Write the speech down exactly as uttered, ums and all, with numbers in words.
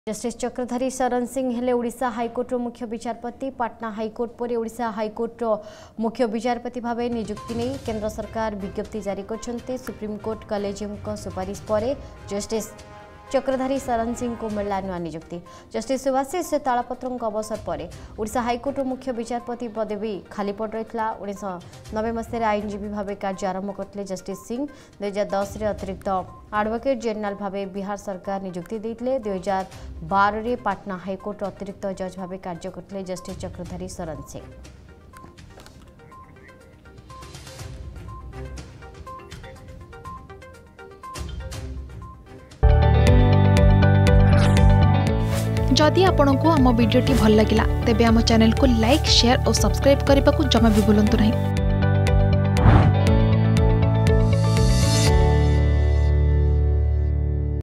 Justice Chakradhari Sharan Singh हेले Odisha high court मुख्य विचारपति। Patna high court पर ओडिशा हाईकोर्ट मुख्य विचारपति भाव नियुक्ति नहीं केंद्र सरकार विज्ञप्ति जारी कर सुप्रीमकोर्ट कलेजियम को सुपारिश पर जस्टिस चक्रधारी शरण सिंह को मिला नुआ नियुक्ति। जस्टिस सुभाषिष तालपत्र अवसर पर ओडिशा हाईकोर्ट मुख्य विचारपति पदवी खाली पड़ रही है। उन्नीस नबे मसीह आईनजीवी भाव कार्य आरंभ करते जस्टिस सिंह दुई हजार दस अतिरिक्त एडवोकेट जनरल भाव बिहार सरकार नियुक्ति देते। दुई हजार बार पाटना हाईकोर्ट अतिरिक्त जज भाव कार्य करते जस्टिस चक्रधारी शरण सिंह। जदि आपंक आम भिडी भल लगा तेब आम चैनल को लाइक शेयर और सब्सक्राइब करने को जमा भी भूलु नहीं।